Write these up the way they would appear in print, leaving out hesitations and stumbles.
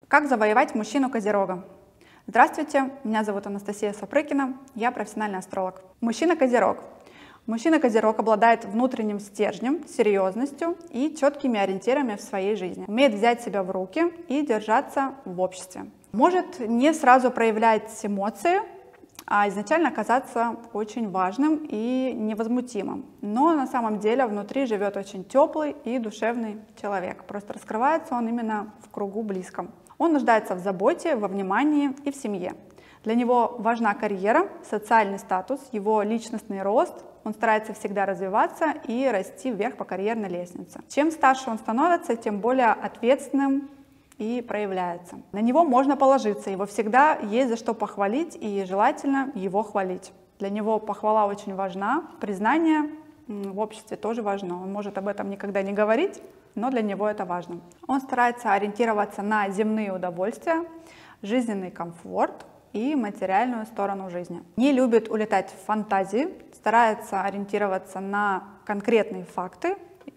Как завоевать мужчину Козерога? Здравствуйте, меня зовут Анастасия Сапрыкина, я профессиональный астролог. Мужчина-Козерог. Мужчина-Козерог обладает внутренним стержнем, серьезностью и четкими ориентирами в своей жизни. Умеет взять себя в руки и держаться в обществе. Может не сразу проявлять эмоции, а изначально казаться очень важным и невозмутимым. Но на самом деле внутри живет очень теплый и душевный человек. Просто раскрывается он именно в кругу близком. Он нуждается в заботе, во внимании и в семье. Для него важна карьера, социальный статус, его личностный рост. Он старается всегда развиваться и расти вверх по карьерной лестнице. Чем старше он становится, тем более ответственным и проявляется. На него можно положиться, его всегда есть за что похвалить и желательно его хвалить. Для него похвала очень важна, признание в обществе тоже важно. Он может об этом никогда не говорить, но для него это важно. Он старается ориентироваться на земные удовольствия, жизненный комфорт и материальную сторону жизни. Не любит улетать в фантазии, старается ориентироваться на конкретные факты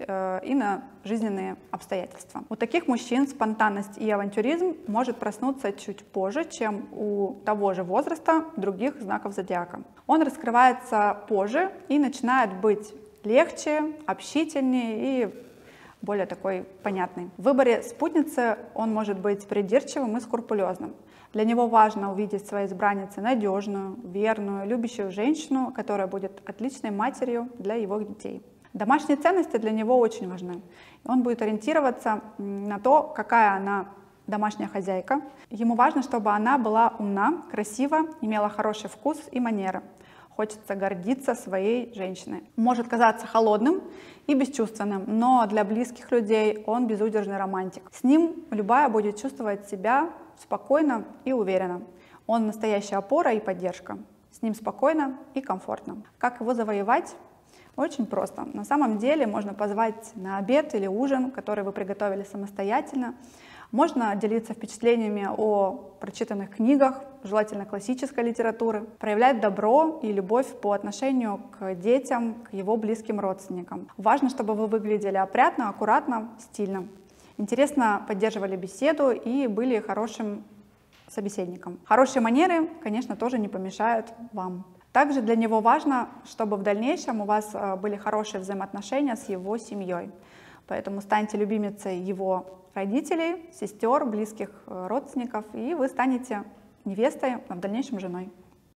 и на жизненные обстоятельства. У таких мужчин спонтанность и авантюризм может проснуться чуть позже, чем у того же возраста других знаков зодиака. Он раскрывается позже и начинает быть легче, общительнее и более такой понятный. В выборе спутницы он может быть придирчивым и скрупулезным. Для него важно увидеть в своей избраннице надежную, верную, любящую женщину, которая будет отличной матерью для его детей. Домашние ценности для него очень важны. Он будет ориентироваться на то, какая она домашняя хозяйка. Ему важно, чтобы она была умна, красива, имела хороший вкус и манеры. Хочется гордиться своей женщиной. Может казаться холодным и бесчувственным, но для близких людей он безудержный романтик. С ним любая будет чувствовать себя спокойно и уверенно. Он настоящая опора и поддержка. С ним спокойно и комфортно. Как его завоевать? Очень просто. На самом деле можно позвать на обед или ужин, который вы приготовили самостоятельно. Можно делиться впечатлениями о прочитанных книгах, желательно классической литературы, проявлять добро и любовь по отношению к детям, к его близким родственникам. Важно, чтобы вы выглядели опрятно, аккуратно, стильно. Интересно поддерживали беседу и были хорошим собеседником. Хорошие манеры, конечно, тоже не помешают вам. Также для него важно, чтобы в дальнейшем у вас были хорошие взаимоотношения с его семьей. Поэтому станьте любимицей его родителей, сестер, близких родственников, и вы станете невестой, а в дальнейшем женой.